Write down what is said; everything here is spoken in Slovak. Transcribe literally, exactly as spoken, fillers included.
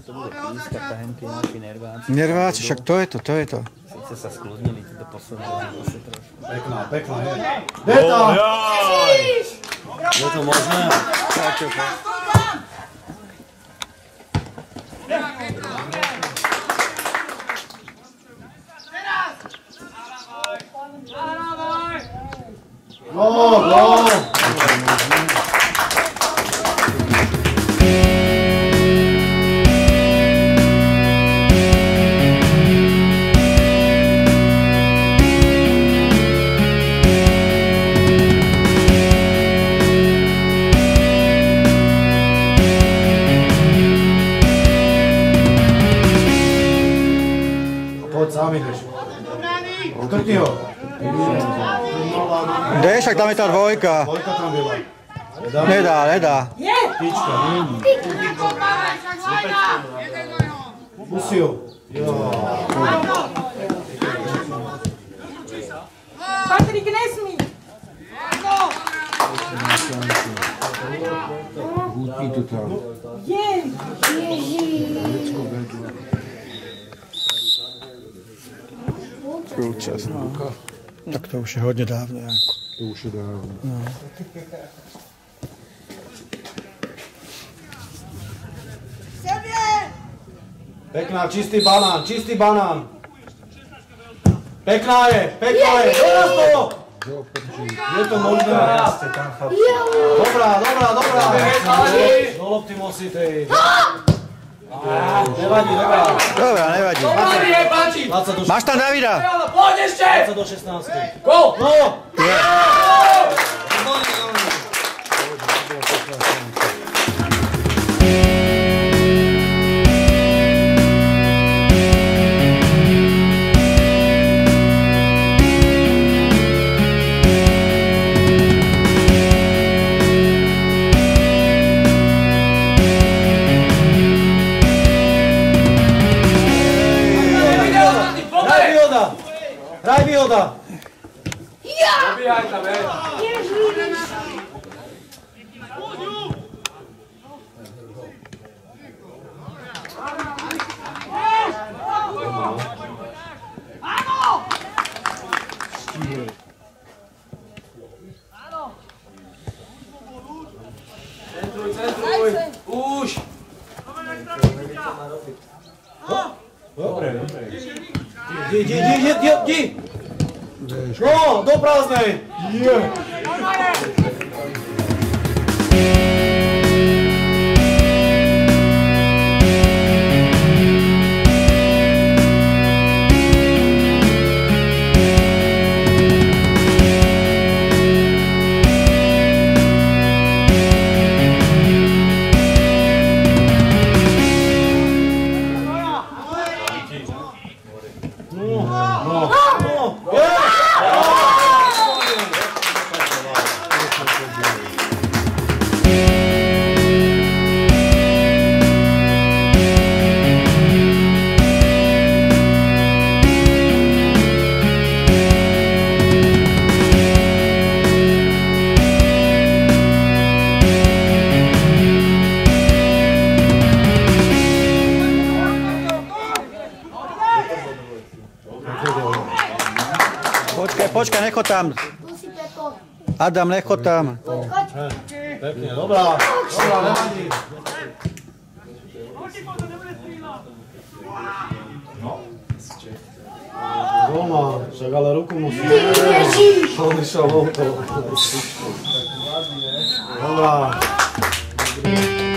to bude pískať, tahenky naši nerváci. Nerváci, však to je to, to je to. Sice sa skľudnili títo posledné zápasy trošku. Pekná, pekná, je. Deta! Je to možné? Gól, gól! Poď sám ideš. Škrtni ho. Kde, však tam je tá dvojka. Dvojka tam byla. Nedá, nedá. Tyčka. Musí ho. Patrik, nesmí. Jej. Prúčas, no. Tak to už je hodne dávno, Janko. To už je dávno. No. Pekná, čistý banán, čistý banán. Pekná je, pekná je. Doraz to! Je to možné. Dobrá, dobrá, dobrá. Do lopty musíte ísť. Nevadí, nevadí. Dobrá, nevadí. dvadsať do Máš tam Davida? Poď ešte! dvadsať do šestnástich. Gól! No! Hraj výhoda! Dobíhaj tam, hej! Centruj, centruj! Už! Dobre, dobre. Di, di, di, di, di, di! No, do prázdnej! Počkaj, počkaj, nechod tam. Adam, nechod tam. Pekne, dobrá. Dobrá, nevadí. Doma, však ale ruku musí. On išiel von to. Dobrá.